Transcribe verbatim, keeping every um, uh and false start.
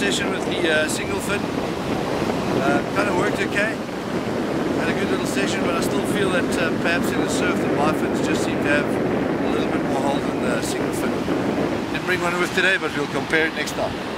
session with the uh, single fin. Uh, kind of worked okay. Had a good little session, but I still feel that uh, perhaps in the surf the bifins just seem to have a little bit more hold than the single fin. Didn't bring one with today, but we'll compare it next time.